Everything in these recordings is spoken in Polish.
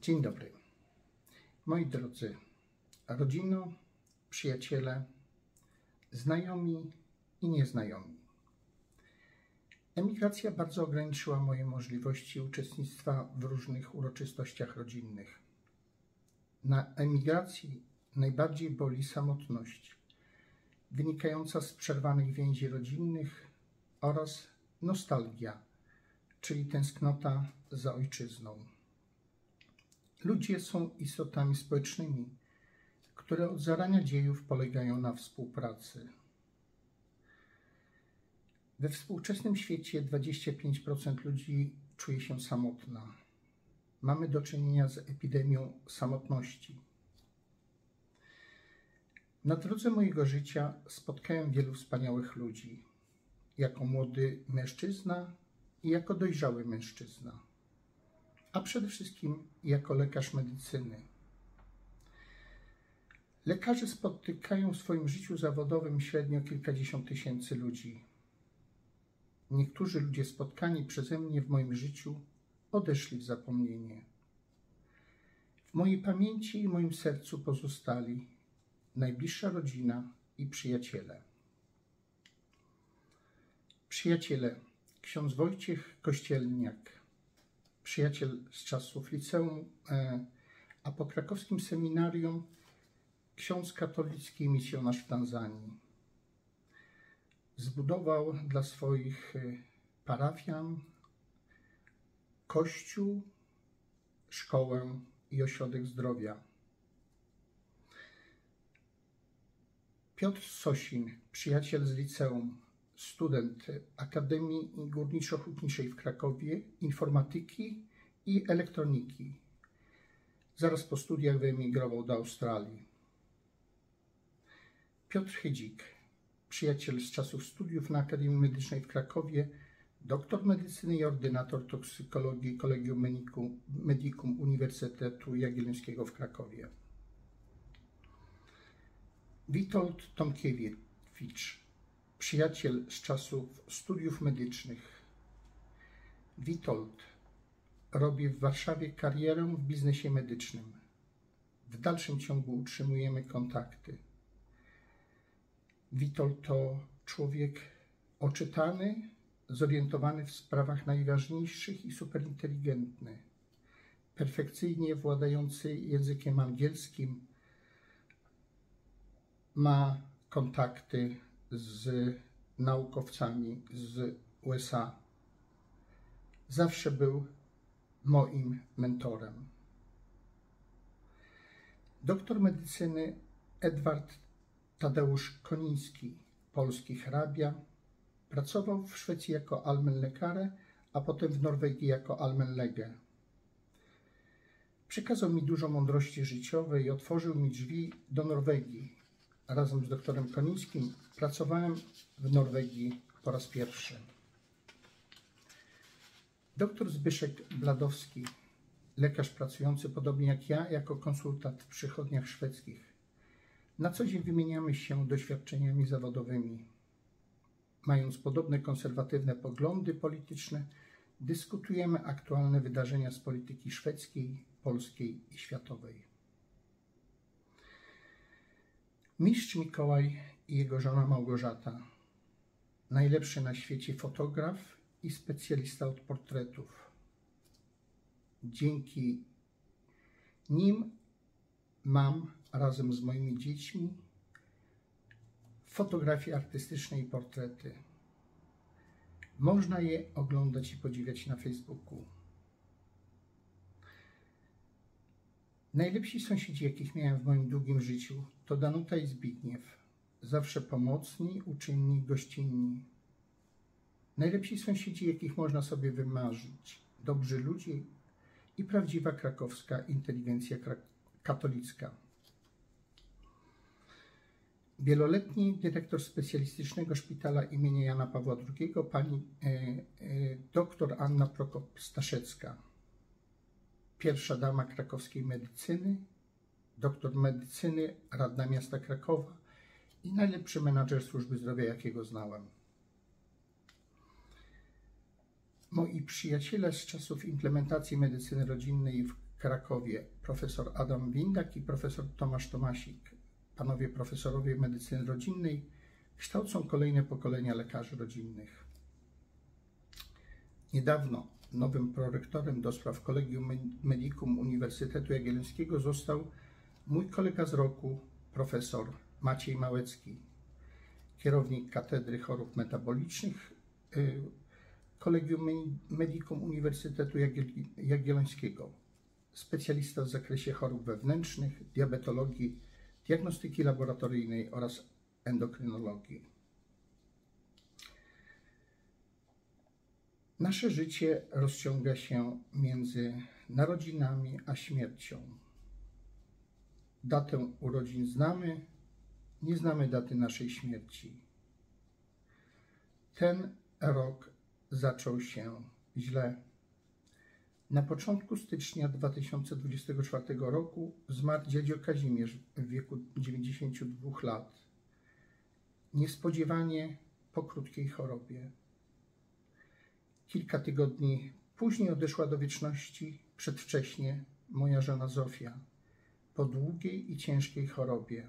Dzień dobry. Moi drodzy, rodzino, przyjaciele, znajomi i nieznajomi. Emigracja bardzo ograniczyła moje możliwości uczestnictwa w różnych uroczystościach rodzinnych. Na emigracji najbardziej boli samotność, wynikająca z przerwanych więzi rodzinnych oraz nostalgia, czyli tęsknota za ojczyzną. Ludzie są istotami społecznymi, które od zarania dziejów polegają na współpracy. We współczesnym świecie 25% ludzi czuje się samotna. Mamy do czynienia z epidemią samotności. Na drodze mojego życia spotkałem wielu wspaniałych ludzi, jako młody mężczyzna i jako dojrzały mężczyzna, a przede wszystkim jako lekarz medycyny. Lekarze spotykają w swoim życiu zawodowym średnio kilkadziesiąt tysięcy ludzi. Niektórzy ludzie spotkani przeze mnie w moim życiu odeszli w zapomnienie. W mojej pamięci i moim sercu pozostali najbliższa rodzina i przyjaciele. Przyjaciele: ksiądz Wojciech Kościelniak, przyjaciel z czasów liceum, a po krakowskim seminarium ksiądz katolicki i misjonarz w Tanzanii. Zbudował dla swoich parafian kościół, szkołę i ośrodek zdrowia. Piotr Sosin, przyjaciel z liceum, student Akademii Górniczo-Hutniczej w Krakowie, informatyki i elektroniki. Zaraz po studiach wyemigrował do Australii. Piotr Chydzik, przyjaciel z czasów studiów na Akademii Medycznej w Krakowie, doktor medycyny i ordynator toksykologii Collegium Medicum Uniwersytetu Jagiellońskiego w Krakowie. Witold Tomkiewicz, przyjaciel z czasów studiów medycznych. Witold robi w Warszawie karierę w biznesie medycznym. W dalszym ciągu utrzymujemy kontakty. Witold to człowiek oczytany, zorientowany w sprawach najważniejszych i superinteligentny, perfekcyjnie władający językiem angielskim, ma kontakty z naukowcami z USA. Zawsze był moim mentorem. Doktor medycyny Edward Tadeusz Koniński, polski hrabia, pracował w Szwecji jako Allmänläkare, a potem w Norwegii jako Allmänlege. Przekazał mi dużo mądrości życiowej i otworzył mi drzwi do Norwegii. Razem z doktorem Konińskim pracowałem w Norwegii po raz pierwszy. Doktor Zbyszek Bladowski, lekarz pracujący podobnie jak ja jako konsultant w przychodniach szwedzkich. Na co dzień wymieniamy się doświadczeniami zawodowymi. Mając podobne konserwatywne poglądy polityczne, dyskutujemy aktualne wydarzenia z polityki szwedzkiej, polskiej i światowej. Mistrz Mikołaj i jego żona Małgorzata, najlepszy na świecie fotograf i specjalista od portretów. Dzięki nim mam razem z moimi dziećmi fotografie artystyczne i portrety. Można je oglądać i podziwiać na Facebooku. Najlepsi sąsiedzi, jakich miałem w moim długim życiu, to Danuta i Zbigniew. Zawsze pomocni, uczynni, gościnni. Najlepsi sąsiedzi, jakich można sobie wymarzyć. Dobrzy ludzie i prawdziwa krakowska inteligencja katolicka. Wieloletni dyrektor specjalistycznego szpitala imienia Jana Pawła II, pani dr Anna Prokop-Staszecka. Pierwsza dama krakowskiej medycyny, doktor medycyny, radna miasta Krakowa i najlepszy menadżer służby zdrowia, jakiego znałem. Moi przyjaciele z czasów implementacji medycyny rodzinnej Krakowie profesor Adam Windak i profesor Tomasz Tomasik. Panowie profesorowie medycyny rodzinnej kształcą kolejne pokolenia lekarzy rodzinnych. Niedawno nowym prorektorem do spraw Collegium Medicum Uniwersytetu Jagiellońskiego został mój kolega z roku, profesor Maciej Małecki, kierownik Katedry Chorób Metabolicznych Collegium Medicum Uniwersytetu Jagiellońskiego, specjalista w zakresie chorób wewnętrznych, diabetologii, diagnostyki laboratoryjnej oraz endokrynologii. Nasze życie rozciąga się między narodzinami a śmiercią. Datę urodzin znamy, nie znamy daty naszej śmierci. Ten rok zaczął się źle. Na początku stycznia 2024 roku zmarł dziadzio Kazimierz w wieku 92 lat. Niespodziewanie po krótkiej chorobie. Kilka tygodni później odeszła do wieczności przedwcześnie moja żona Zofia po długiej i ciężkiej chorobie.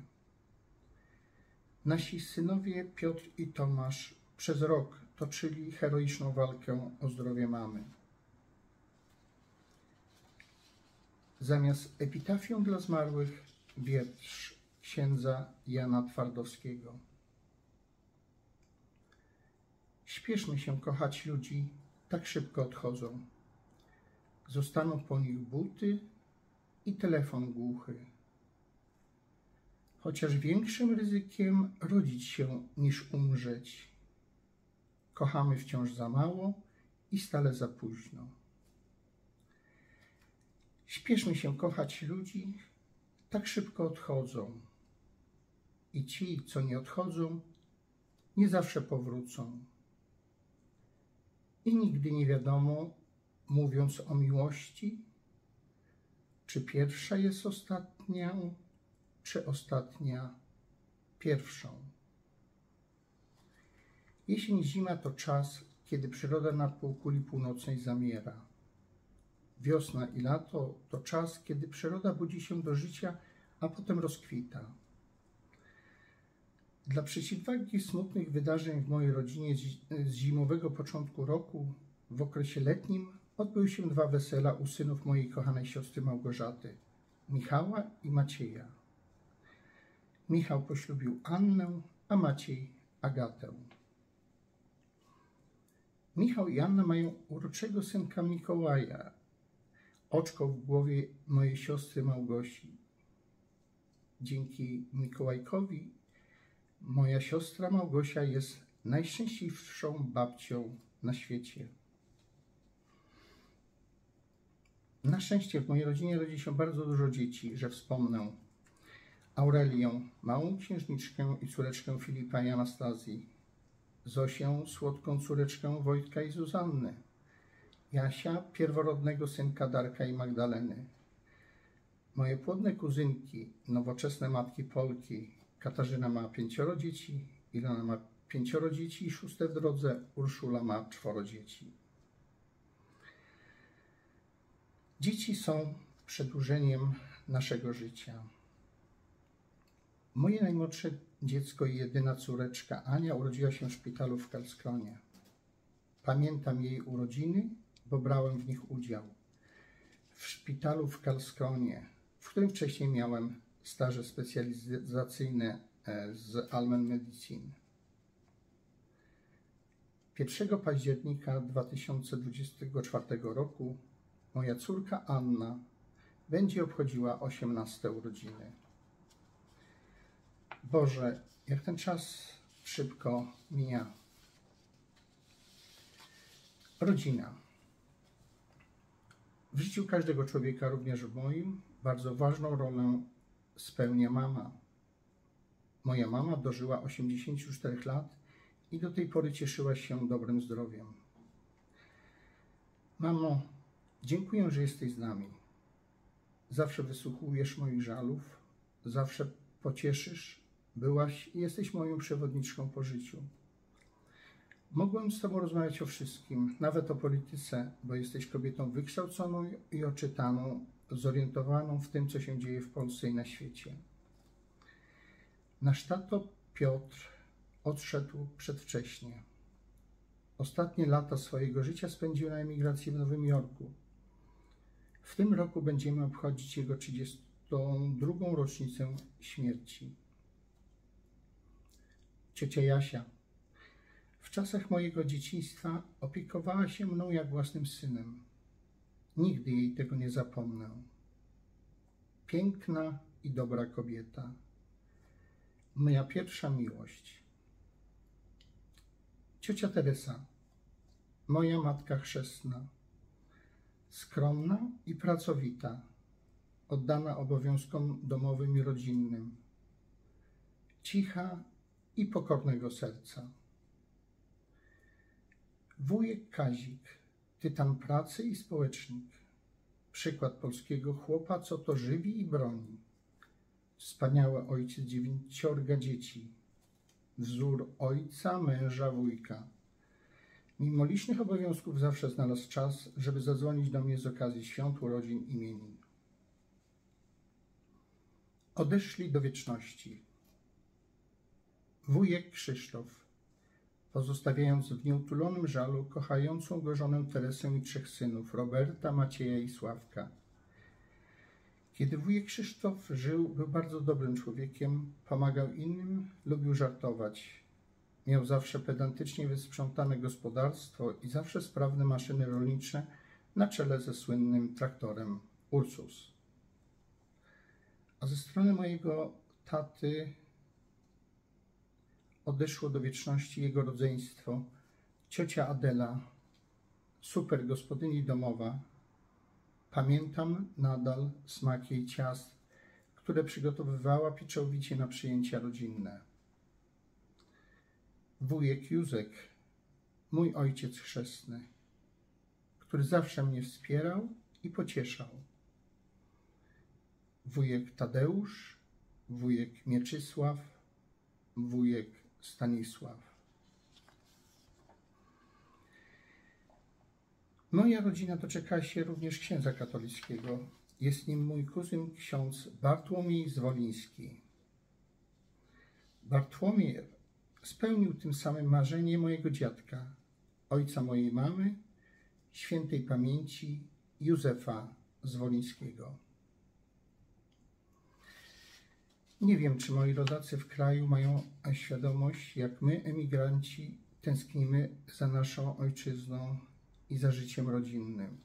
Nasi synowie Piotr i Tomasz przez rok toczyli heroiczną walkę o zdrowie mamy. Zamiast epitafium dla zmarłych wiersz księdza Jana Twardowskiego. Śpieszmy się kochać ludzi, tak szybko odchodzą. Zostaną po nich buty i telefon głuchy. Chociaż większym ryzykiem rodzić się niż umrzeć. Kochamy wciąż za mało i stale za późno. Śpieszmy się kochać ludzi, tak szybko odchodzą. I ci, co nie odchodzą, nie zawsze powrócą. I nigdy nie wiadomo, mówiąc o miłości, czy pierwsza jest ostatnią, czy ostatnia pierwszą. Jesień, zima to czas, kiedy przyroda na półkuli północnej zamiera. Wiosna i lato to czas, kiedy przyroda budzi się do życia, a potem rozkwita. Dla przeciwwagi smutnych wydarzeń w mojej rodzinie z zimowego początku roku, w okresie letnim odbyły się 2 wesela u synów mojej kochanej siostry Małgorzaty, Michała i Macieja. Michał poślubił Annę, a Maciej Agatę. Michał i Anna mają uroczego synka Mikołaja, oczko w głowie mojej siostry Małgosi. Dzięki Mikołajkowi moja siostra Małgosia jest najszczęśliwszą babcią na świecie. Na szczęście w mojej rodzinie rodzi się bardzo dużo dzieci, że wspomnę Aurelię, małą księżniczkę i córeczkę Filipa i Anastazji, Zosię, słodką córeczkę Wojtka i Zuzanny, Jasia, pierworodnego synka Darka i Magdaleny, moje płodne kuzynki, nowoczesne matki Polki. Katarzyna ma 5 dzieci, Ilona ma 5 dzieci i 6 w drodze, Urszula ma 4 dzieci. Dzieci są przedłużeniem naszego życia. Moje najmłodsze dziecko i jedyna córeczka Ania urodziła się w szpitalu w Karlskronie. Pamiętam jej urodziny, bo brałem w nich udział. W szpitalu w Karlskronie, w którym wcześniej miałem staże specjalizacyjne z Allgemeine Medizin. 1 października 2024 roku moja córka Anna będzie obchodziła 18 urodziny. Boże, jak ten czas szybko mija. Rodzina. W życiu każdego człowieka, również w moim, bardzo ważną rolę spełnia mama. Moja mama dożyła 84 lat i do tej pory cieszyła się dobrym zdrowiem. Mamo, dziękuję, że jesteś z nami. Zawsze wysłuchujesz moich żalów, zawsze pocieszysz, byłaś i jesteś moją przewodniczką po życiu. Mogłem z Tobą rozmawiać o wszystkim, nawet o polityce, bo jesteś kobietą wykształconą i oczytaną zorientowaną w tym, co się dzieje w Polsce i na świecie. Nasz tato Piotr odszedł przedwcześnie. Ostatnie lata swojego życia spędził na emigracji w Nowym Jorku. W tym roku będziemy obchodzić jego 32. rocznicę śmierci. Ciocia Jasia w czasach mojego dzieciństwa opiekowała się mną jak własnym synem. Nigdy jej tego nie zapomnę. Piękna i dobra kobieta. Moja pierwsza miłość. Ciocia Teresa, moja matka chrzestna. Skromna i pracowita, oddana obowiązkom domowym i rodzinnym. Cicha i pokornego serca. Wujek Kazik, tytan pracy i społecznik. Przykład polskiego chłopa, co to żywi i broni. Wspaniały ojciec 9 dzieci. Wzór ojca, męża, wujka. Mimo licznych obowiązków zawsze znalazł czas, żeby zadzwonić do mnie z okazji świąt, urodzin, imienin. Odeszli do wieczności. Wujek Krzysztof, pozostawiając w nieutulonym żalu kochającą go żonę Teresę i 3 synów, Roberta, Macieja i Sławka. Kiedy wujek Krzysztof żył, był bardzo dobrym człowiekiem, pomagał innym, lubił żartować. Miał zawsze pedantycznie wysprzątane gospodarstwo i zawsze sprawne maszyny rolnicze na czele ze słynnym traktorem Ursus. A ze strony mojego taty odeszło do wieczności jego rodzeństwo, ciocia Adela, super gospodyni domowa. Pamiętam nadal smak jej ciast, które przygotowywała pieczołowicie na przyjęcia rodzinne. Wujek Józek, mój ojciec chrzestny, który zawsze mnie wspierał i pocieszał. Wujek Tadeusz, wujek Mieczysław, wujek Stanisław. Moja rodzina doczekała się również księdza katolickiego. Jest nim mój kuzyn ksiądz Bartłomiej Zwoliński. Bartłomiej spełnił tym samym marzenie mojego dziadka, ojca mojej mamy, świętej pamięci Józefa Zwolińskiego. Nie wiem, czy moi rodacy w kraju mają świadomość, jak my, emigranci, tęsknimy za naszą ojczyzną i za życiem rodzinnym.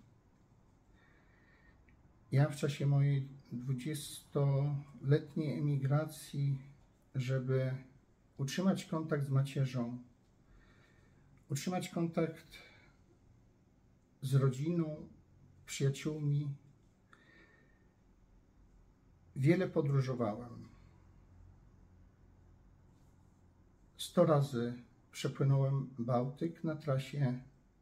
Ja w czasie mojej 20-letniej emigracji, żeby utrzymać kontakt z macierzą, utrzymać kontakt z rodziną, przyjaciółmi, wiele podróżowałem. 100 razy przepłynąłem Bałtyk na trasie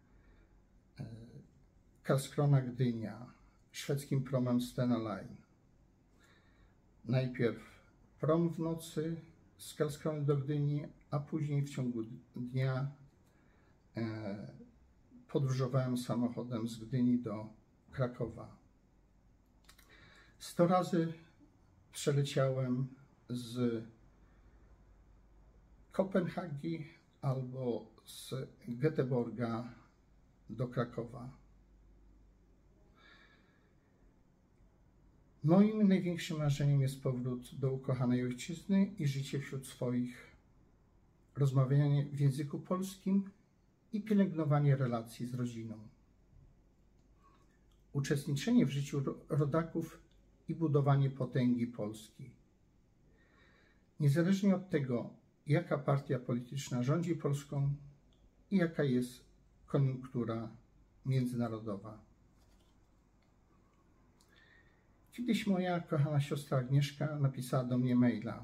Karlskrona-Gdynia szwedzkim promem Stena Line. Najpierw prom w nocy z Karlskrony do Gdyni, a później w ciągu dnia podróżowałem samochodem z Gdyni do Krakowa. 100 razy przeleciałem z Kopenhagi albo z Göteborga do Krakowa. Moim największym marzeniem jest powrót do ukochanej ojczyzny i życie wśród swoich, rozmawianie w języku polskim i pielęgnowanie relacji z rodziną. Uczestniczenie w życiu rodaków i budowanie potęgi Polski. Niezależnie od tego, jaka partia polityczna rządzi Polską i jaka jest koniunktura międzynarodowa. Kiedyś moja kochana siostra Agnieszka napisała do mnie maila.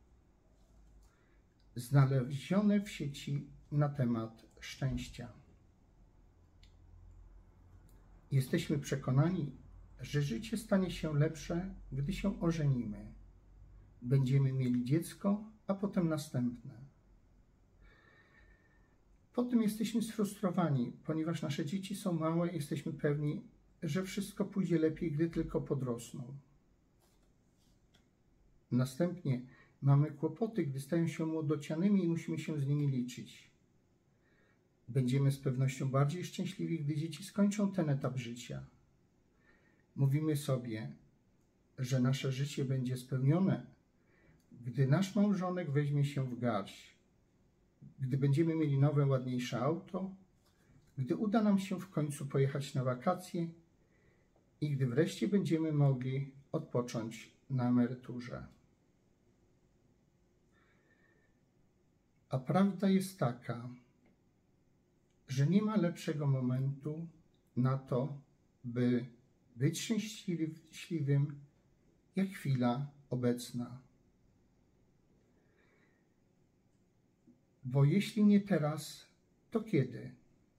Znalezione w sieci na temat szczęścia. Jesteśmy przekonani, że życie stanie się lepsze, gdy się ożenimy. Będziemy mieli dziecko, a potem następne. Potem jesteśmy sfrustrowani, ponieważ nasze dzieci są małe i jesteśmy pewni, że wszystko pójdzie lepiej, gdy tylko podrosną. Następnie mamy kłopoty, gdy stają się młodocianymi i musimy się z nimi liczyć. Będziemy z pewnością bardziej szczęśliwi, gdy dzieci skończą ten etap życia. Mówimy sobie, że nasze życie będzie spełnione, gdy nasz małżonek weźmie się w garść, gdy będziemy mieli nowe, ładniejsze auto, gdy uda nam się w końcu pojechać na wakacje i gdy wreszcie będziemy mogli odpocząć na emeryturze. A prawda jest taka, że nie ma lepszego momentu na to, by być szczęśliwym, jak chwila obecna. Bo jeśli nie teraz, to kiedy?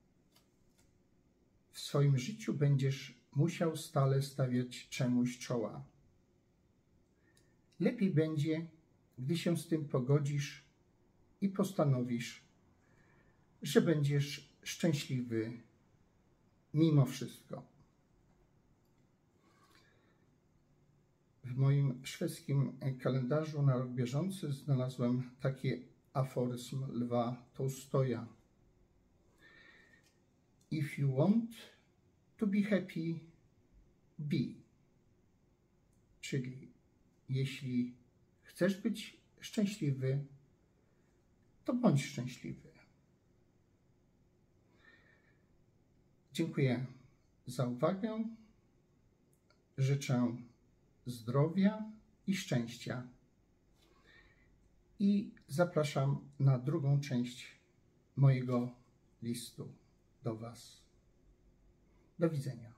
W swoim życiu będziesz musiał stale stawiać czemuś czoła. Lepiej będzie, gdy się z tym pogodzisz i postanowisz, że będziesz szczęśliwy mimo wszystko. W moim szwedzkim kalendarzu na rok bieżący znalazłem taki aforyzm Lwa Tolstoja. If you want to be happy, be. Czyli jeśli chcesz być szczęśliwy, to bądź szczęśliwy. Dziękuję za uwagę. Życzę zdrowia i szczęścia. I zapraszam na drugą część mojego listu do Was. Do widzenia.